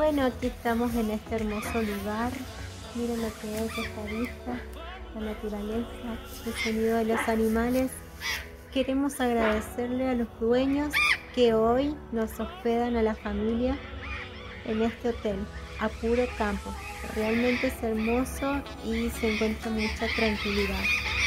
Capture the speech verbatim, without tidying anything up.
Bueno, aquí estamos en este hermoso lugar. Miren lo que es esta vista, la naturaleza, el sonido de los animales. Queremos agradecerle a los dueños que hoy nos hospedan a la familia en este hotel, a puro campo. Realmente es hermoso y se encuentra mucha tranquilidad.